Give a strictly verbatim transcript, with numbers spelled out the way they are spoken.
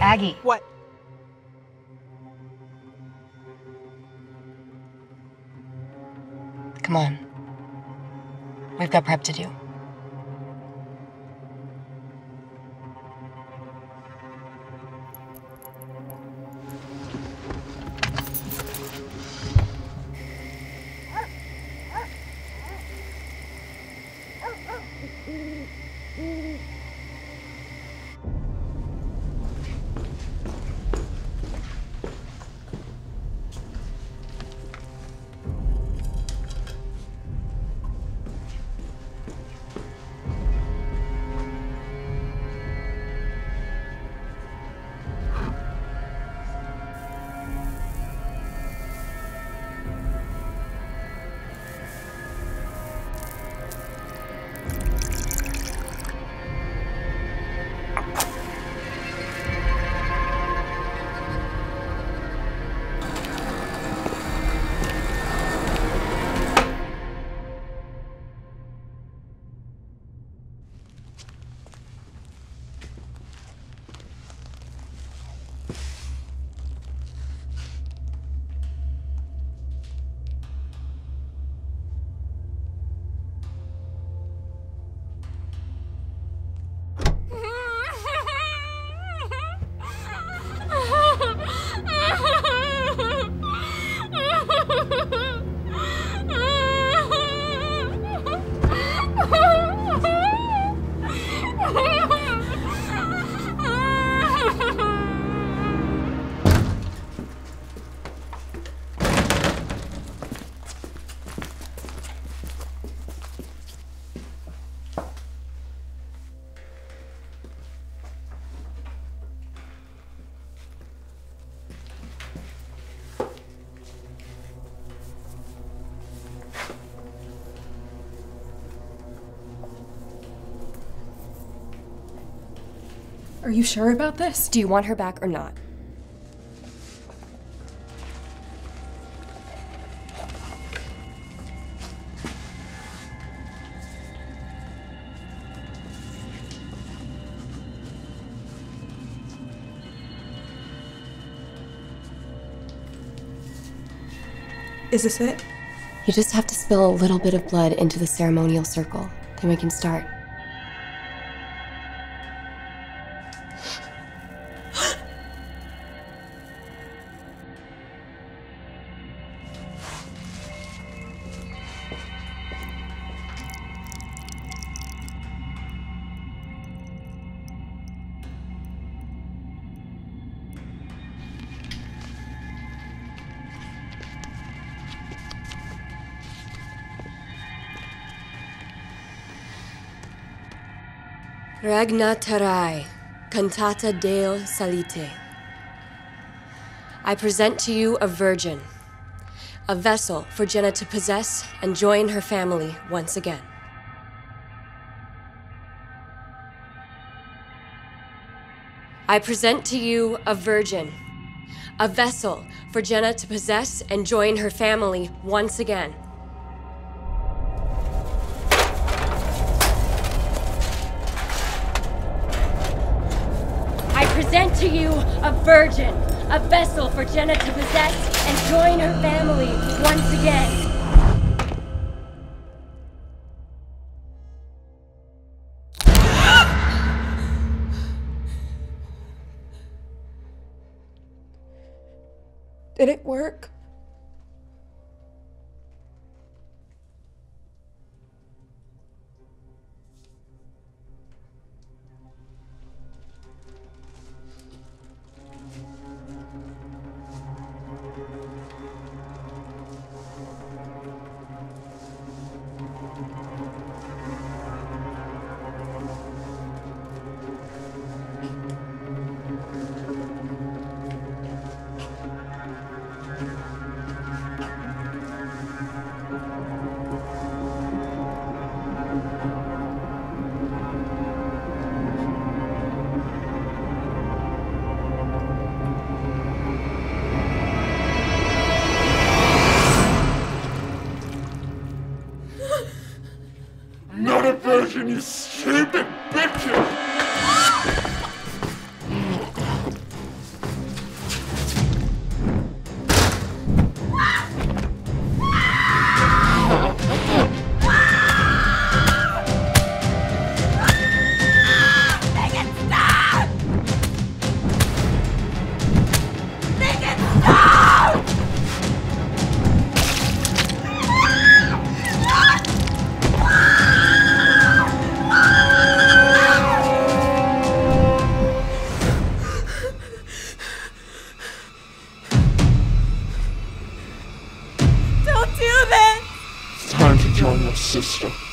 Aggie. What? Come on. We've got prep to do. Are you sure about this? Do you want her back or not? Is this it? You just have to spill a little bit of blood into the ceremonial circle. Then we can start. Regna terrae, cantata Deo salite. I present to you a virgin, a vessel for Jenna to possess and join her family once again. I present to you a virgin, a vessel for Jenna to possess and join her family once again. I present to you a virgin, a vessel for Jenna to possess and join her family once again. Did it work? Not a virgin, you stupid bitches! join your sister.